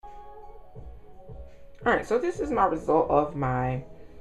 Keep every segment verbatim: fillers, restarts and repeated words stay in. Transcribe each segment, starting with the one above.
Alright, so this is my result of my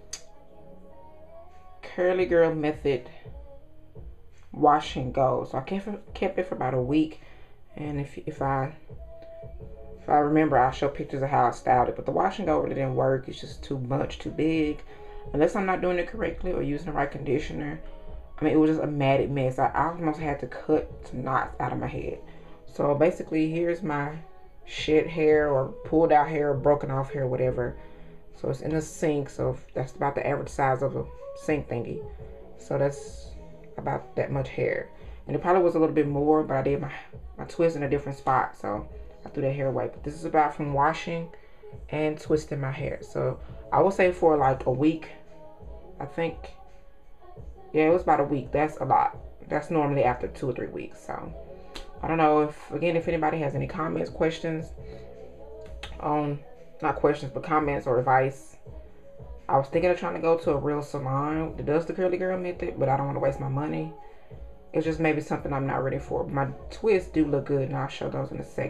Curly Girl Method wash and go. So I kept, kept it for about a week, and if, if I if I remember, I'll show pictures of how I styled it. But the wash and go really didn't work. It's just too much, too big, unless I'm not doing it correctly or using the right conditioner. I mean, it was just a matted mess. I almost had to cut some knots out of my head. So basically, here's my shed hair or pulled out hair or broken off hair, whatever. So it's in a sink, so that's about the average size of a sink thingy. So that's about that much hair. And it probably was a little bit more, but I did my, my twist in a different spot, so I threw that hair away. But this is about from washing and twisting my hair. So I would say for like a week, I think, yeah, it was about a week. That's a lot. That's normally after two or three weeks. So I don't know if, again, if anybody has any comments, questions on, not questions, but comments or advice. I was thinking of trying to go to a real salon that does the Curly Girl Method, but I don't want to waste my money. It's just maybe something I'm not ready for. My twists do look good, and I'll show those in a second.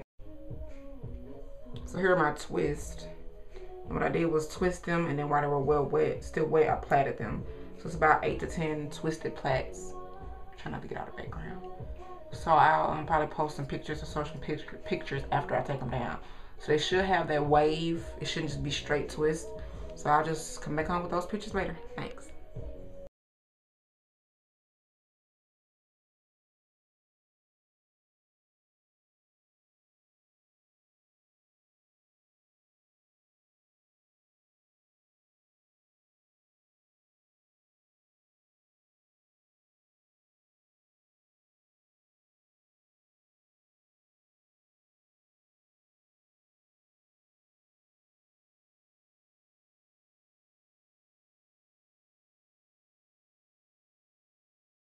So here are my twists. And what I did was twist them, and then while they were well wet, still wet, I plaited them. So it's about eight to ten twisted plaits. Try not to get out of the background. So I'll um, probably post some pictures or social picture, pictures after I take them down. So they should have that wave. It shouldn't just be straight twist. So I'll just come back on with those pictures later. Thanks.